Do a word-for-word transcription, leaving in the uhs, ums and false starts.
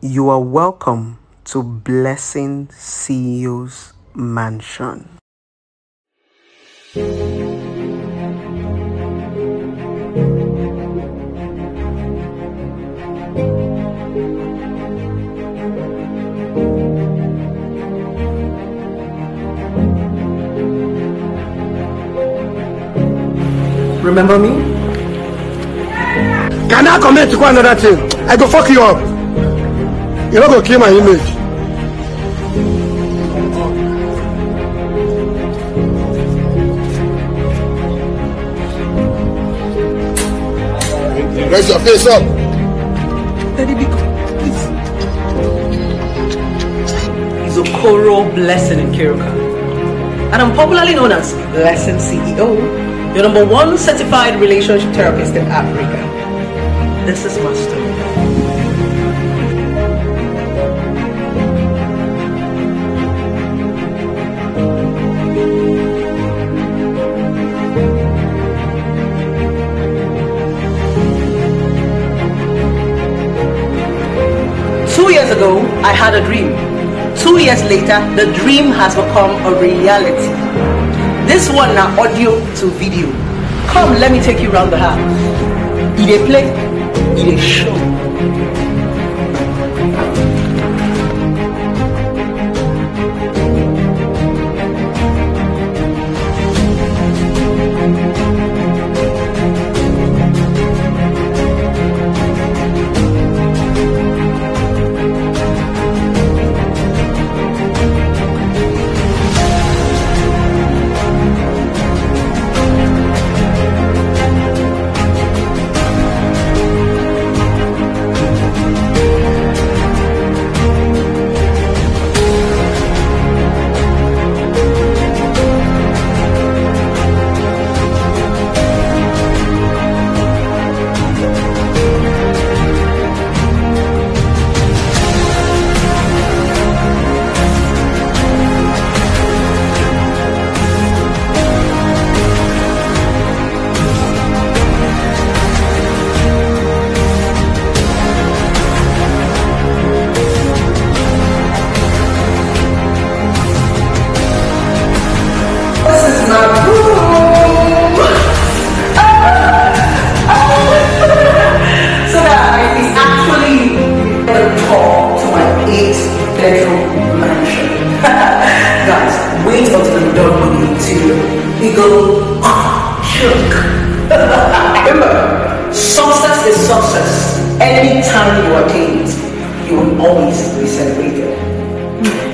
You are welcome to Blessing C E O's mansion. Remember me? Can I commit to another thing? I go fuck you up. You're not gonna kill my image. Raise your face up. Daddy, please. He's a Okoro Blessing in Kiruka. And I'm popularly known as Blessing C E O, your number one certified relationship therapist in Africa. This is my story. Two years ago, I had a dream. Two years later, the dream has become a reality. This one now audio to video. Come, let me take you around the house. It a play, it a show. Remember, success is success. Anytime you attain it, you will always be celebrated.